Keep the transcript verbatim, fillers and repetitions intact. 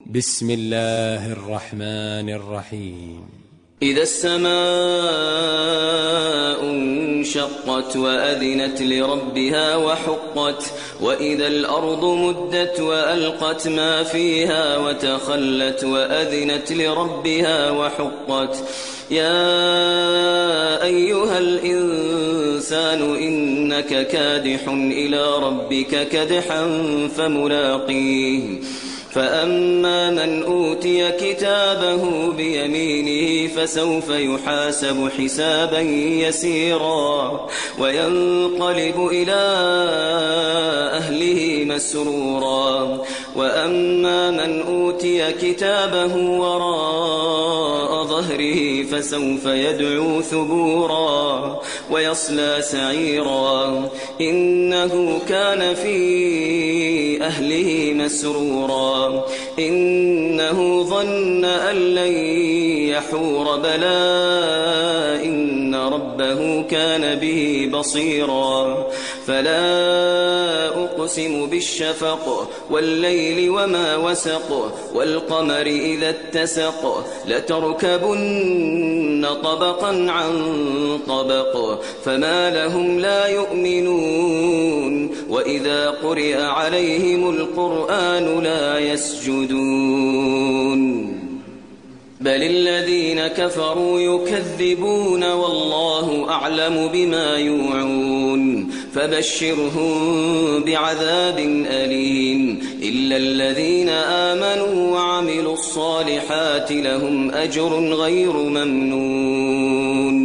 بسم الله الرحمن الرحيم. إذا السماء انشقت وأذنت لربها وحقت وإذا الأرض مدت وألقت ما فيها وتخلت وأذنت لربها وحقت يا أيها الإنسان إنك كادح إلى ربك كدحا فملاقيه فأما من أوتي كتابه بيمينه فسوف يحاسب حسابا يسيرا وينقلب إلى أهله مسرورا وأما من أوتي كتابه وراء ظهره فسوف يدعو ثبورا ويصلى سعيرا إنه كان في أهله مسرورا إنه ظن أن لن يحور بلى إن ربه كان به بصيرا فلا أقسم بالشفق والليل وما وسق والقمر إذا اتسق لتركبن طبقا عن طبق فما لهم لا يؤمنون وإذا قرئ عليهم القرآن لا يسجدون بل الذين كفروا يكذبون والله أعلم بما يوعون فبشرهم بعذاب أليم إلا الذين آمنوا وعملوا الصالحات لهم أجر غير ممنون